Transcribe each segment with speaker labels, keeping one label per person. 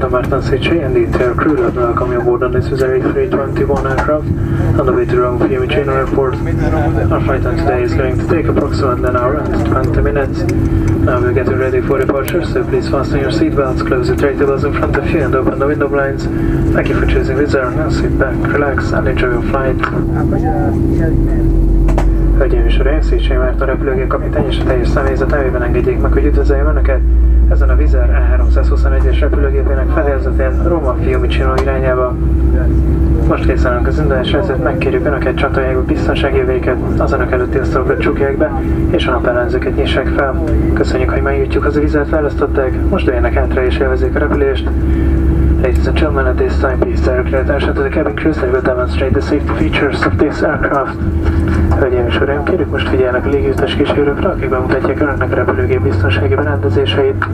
Speaker 1: Captain Martin Sitchin and the entire crew that welcome you aboard on this Wizz Air 321 aircraft on the way to Rome Fiumicino Airport. Our flight on today is going to take approximately an hour and 20 minutes. Now we're getting ready for departure, so please fasten your seatbelts, close the tray tables in front of you and open the window blinds. Thank you for choosing Wizz Air. Now sit back, relax and enjoy your flight. Hölgyeim és uraim, Széchenyi Márton repülőgép kapitány és a teljes személyzet nevében engedjék meg, hogy üdvözöljem Önöket ezen a Wizz Air E321-es repülőgépének fedélzetén Roma Fiumicino irányába. Most készen állunk az indulásra, ezért megkérjük Önöket, csatolják be biztonsági övéket, az Önök előtti asztalokat csukják be, és a napellenzőket nyissák fel. Köszönjük, hogy megnyitjuk az a Wizz Air-t választották, most üljenek hátra és élvezzék a repülést. Ladies and gentlemen, at this time, please direct your attention to the cabin crews that will demonstrate the safety features of this aircraft. Hölgyeim és uraim, kérjük most figyeljenek a légiutas kísérőkre, akik bemutatják Önöknek a repülőgép biztonsági berendezéseit.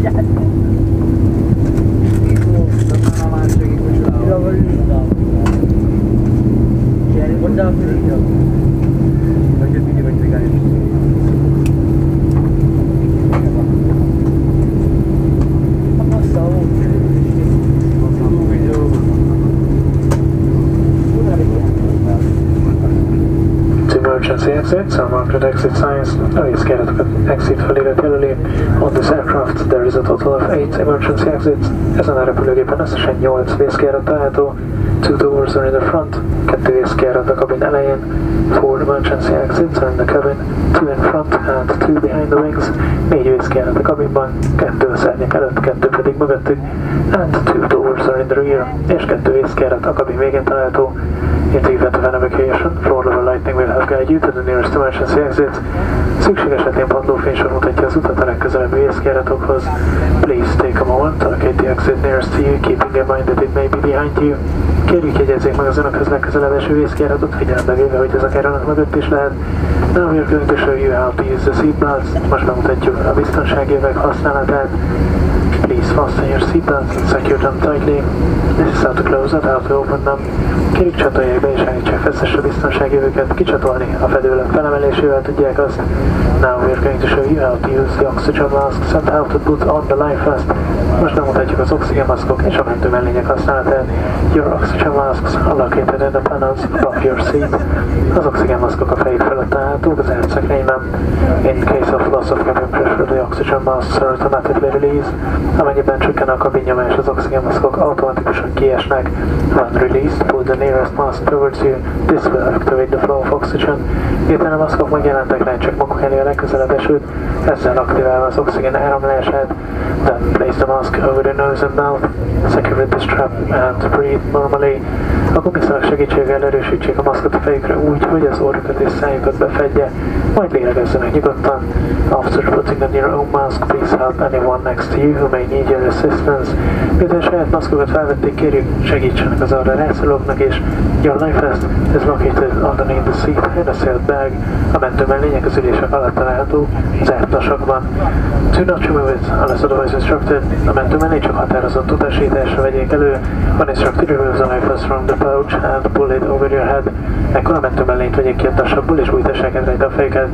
Speaker 1: Emergency exits are marked with exit signs. A vészkérleteket exit felirat jelöli. On this aircraft there is a total of 8 emergency exits. Ezen a repülőgépen összesen 8 vészkijárat található. 2 doors are in the front, 2 vészkijárat a kabin elején. 4 emergency exits are in the cabin, 2 in front and 2 behind the wings. 4 vészkijárat a kabinban, 2 a szárnyak előtt, 2 pedig mögöttük. And 2 doors are in the rear, és 2 vészkijárat a kabin végén található. In the event of an evacuation, floor level lighting will help guide you to the nearest emergency exit. Szükség esetén padlófénysor mutatja az utat a legközelebbi vészkijáratokhoz. Please take a moment to locate the exit nearest to you, keeping in mind that it may be behind you. Kérjük, jegyezzék meg az Önökhöz legközelebb eső vészkijáratot, figyelembe véve, hogy ez akár Önök mögött is lehet. Now we are going to show you how to use the seatbelts. Most bemutatjuk a biztonsági övek használatát. Please fasten your seatbelts and secure them tightly. This is how to close it, how to open them. Kérjük, csatolják be és állítsák feszesre biztonsági öveket. Kicsatolni a fedőlök felemelésével tudják azt. Now we are going to show you how to use the oxygen masks and how to put on the life vest. Most bemutatjuk az oxigénmaszkok és a mentőmellények használatát. Your oxygen masks are located in the panels above your seat. Az oxigénmaszkok a fejük fölött találhatók az átszekrényben. In case of loss of cabin pressure, the oxygen masks are automatically released. Amennyiben csökken a kabinnyomás, az oxigénmaszkok automatikusan kiesnek. When released, pull the nearest mask towards you. This will activate the flow of oxygen. Miután a maszkok megjelentek, lehet csak maguk elé a legközelebb esőt, ezzel aktiválva az oxigén áramlását. Then place the mask over the nose and mouth. Secure with the strap and breathe normally. A gumiszalak segítségével erősítsék a maszkot a fejükre úgy, hogy az orrukat és szájukat befedje, majd lélegezzenek nyugodtan. After putting on your own mask, please help anyone next to you who may need your assistance. Miután saját maszkokat felvették, kérjük, segítsenek az arra rászorulóknak, és your life vest is located underneath the seat in a sealed bag. A mentőmellények az ülések alatt található, zárt tasakban. Do not remove it unless otherwise instructed. A mentőmellény csak határozott utasításra vegyék elő. When instructed, remove the life vest from the pouch and pull it over your head. Ekkor a mentőmellényt vegyék ki a tasakból, és bújtassák át rajta a fejüket.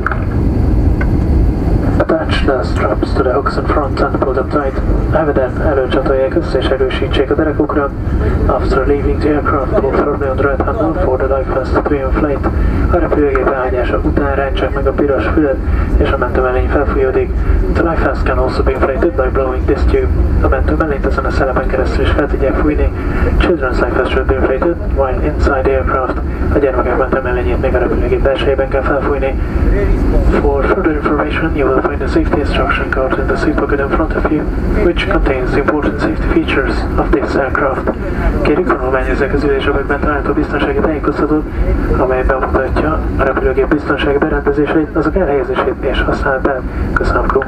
Speaker 1: Attach the straps to the hooks in front and pull them tight. Eveden előcsatolják össze és erősítsék a derekukra. After leaving the aircraft, pull firmly on the right handle for the life vest to inflate. A repülőgép elhagyása után rántsák meg a piros fület, és a mentőmellény felfújódik. The life vest can also be inflated by blowing this tube. A mentőmellényt ezen a szelepen keresztül is fel tudják fújni. Children's life vest should be inflated while inside the aircraft. A gyermekek mentőmellényét még a repülőgép belsejében kell felfújni. For further information, you will find the safety instruction card in the seat pocket in front of you, which contains the important safety features of this aircraft. Kérjük, tanulmányozzák az ülésövekben található biztonsági tájékoztatót, amely bemutatja a repülőgép biztonsági berendezéseit, azok elhelyezését és használatát. Köszönöm, crew!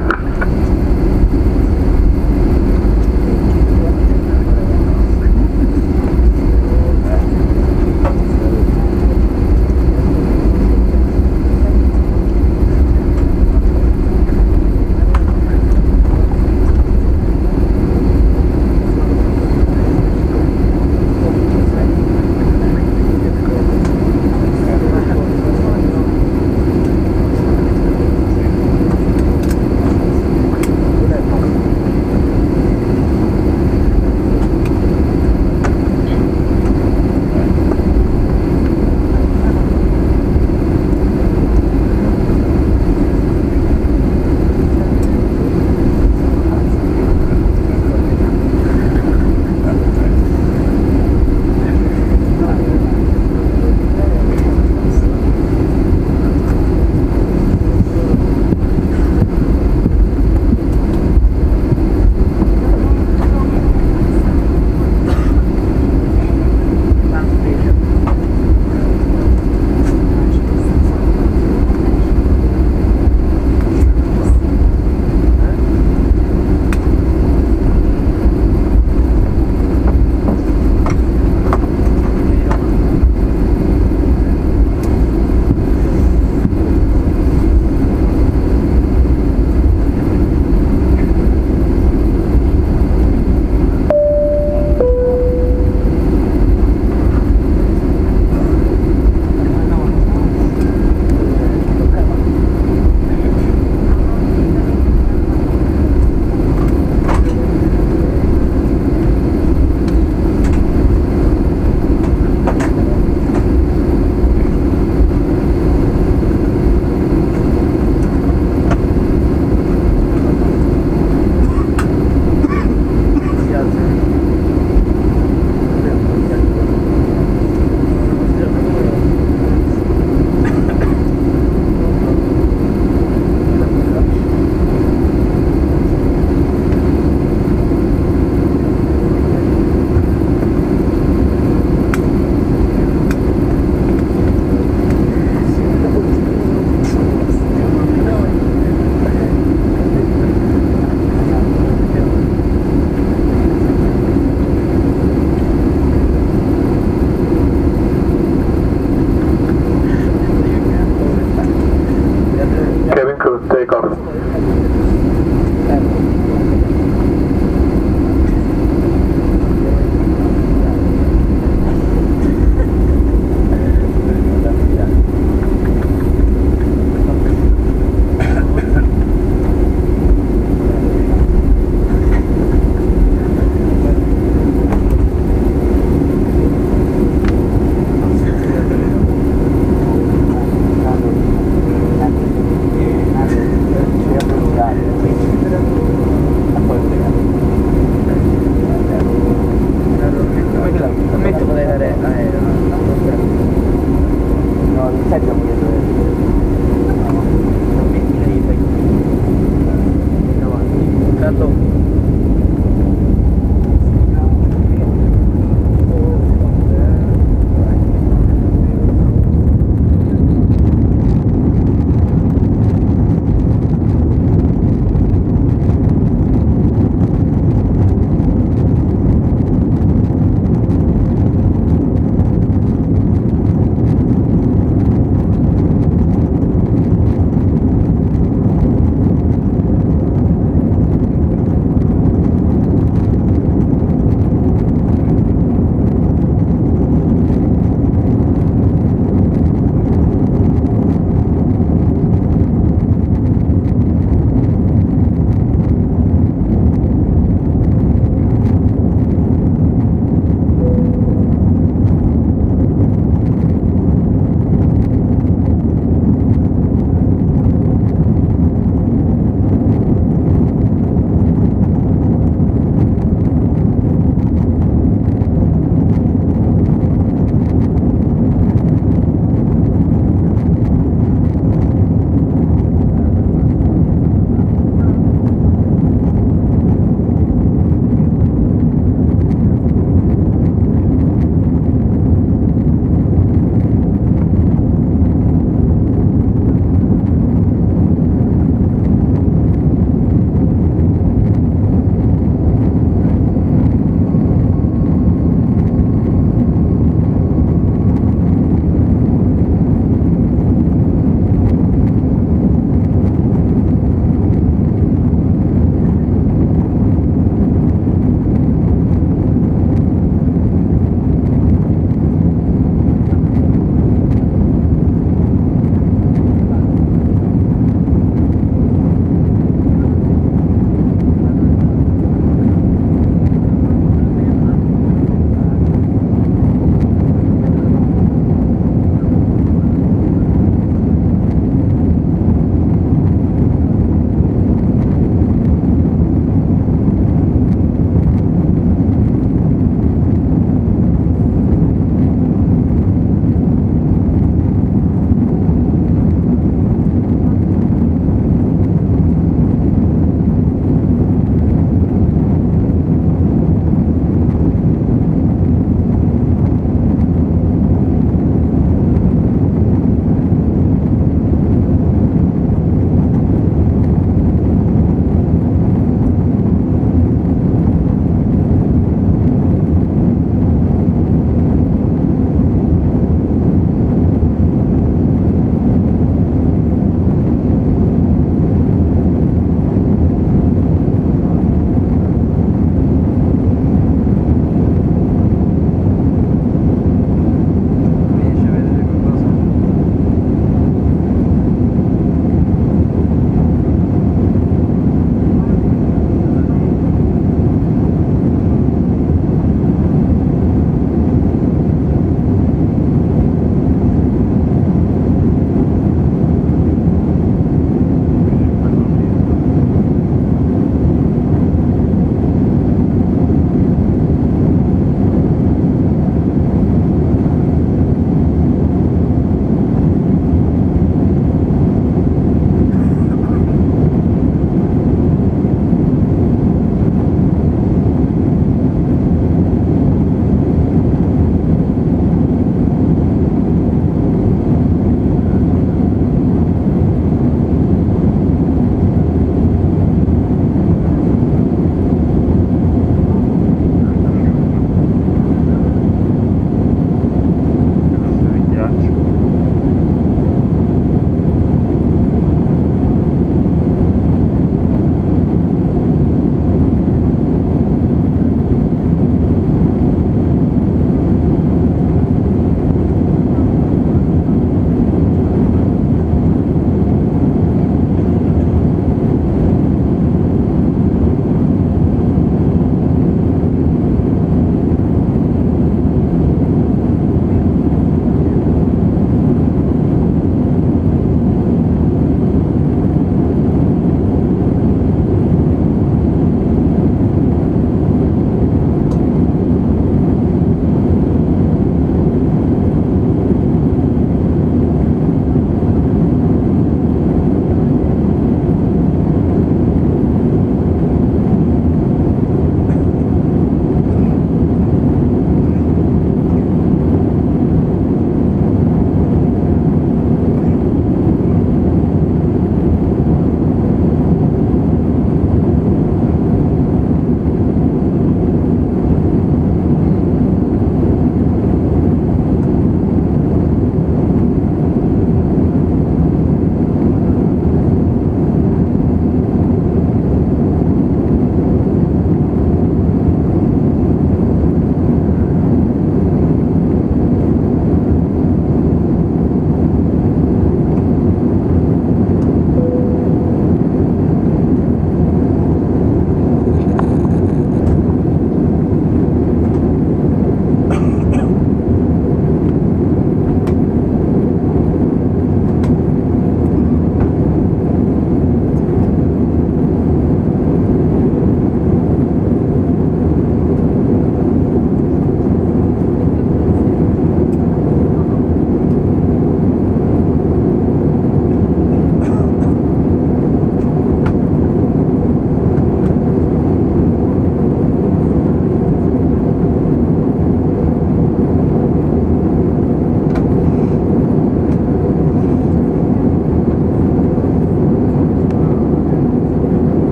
Speaker 1: to take off.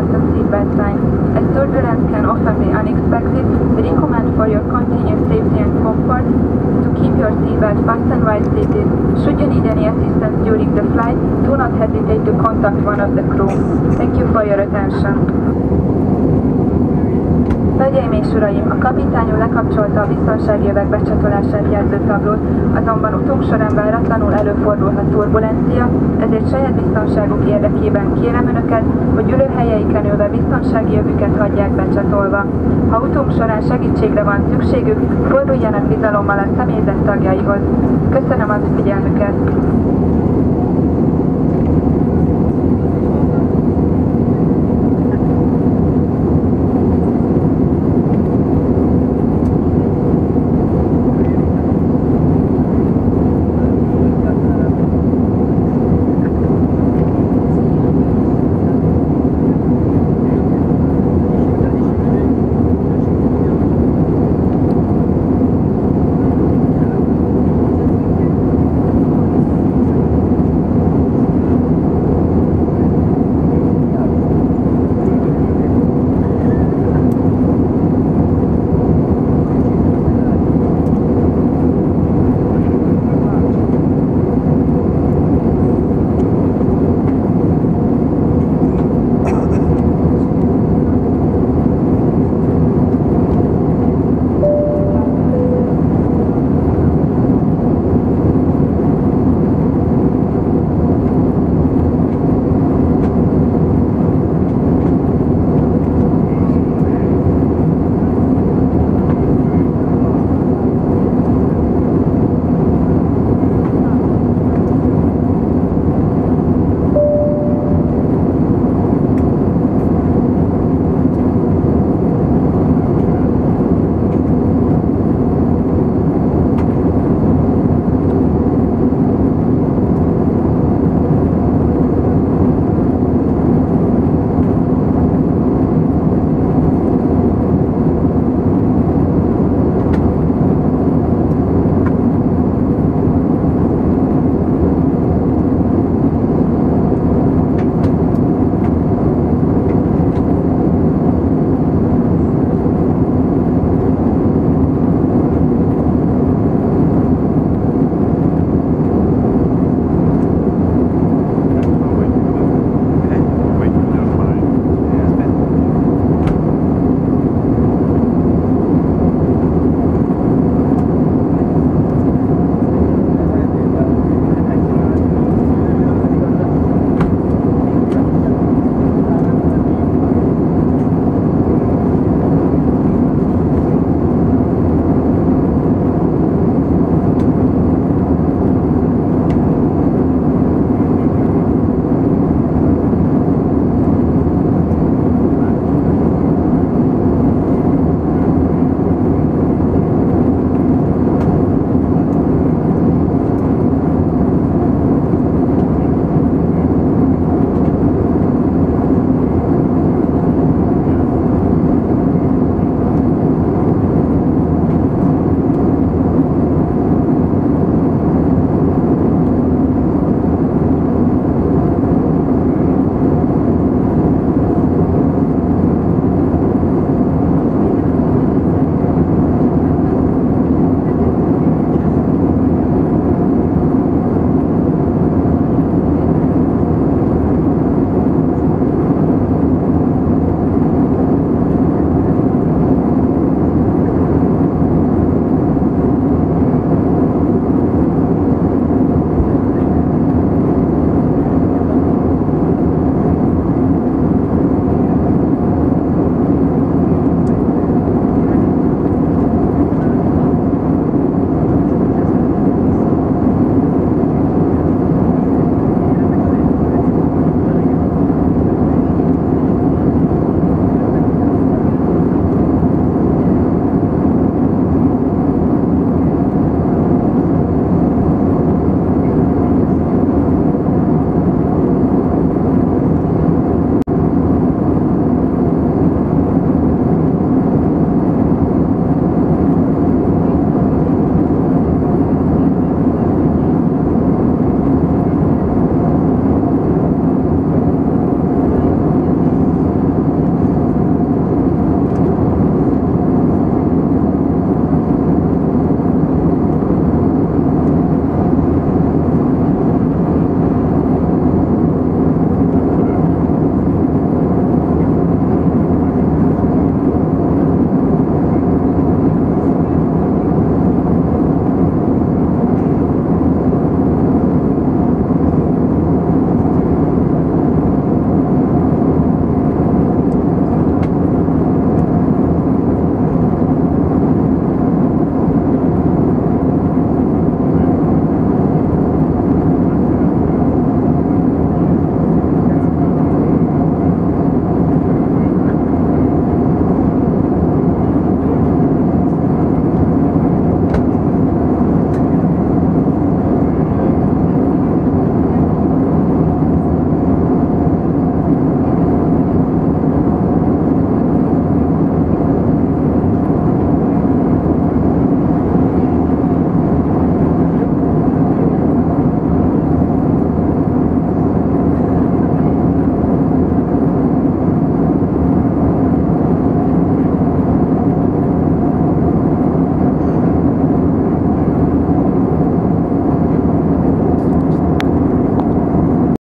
Speaker 2: of the seatbelt sign. As turbulence can often be unexpected, we recommend for your continued safety and comfort to keep your seatbelt fastened while seated. Should you need any assistance during the flight, do not hesitate to contact one of the crew. Thank you for your attention. Hölgyeim és uraim, a kapitányul lekapcsolta a biztonsági övek becsatolását jelző tablót, azonban utunk során váratlanul előfordulhat turbulencia, ezért saját biztonságuk érdekében kérem Önöket, hogy ülőhelyeiken ülve biztonsági övüket hagyják becsatolva. Ha utunk során segítségre van szükségük, forduljanak bizalommal a személyzet tagjaihoz. Köszönöm a figyelmüket!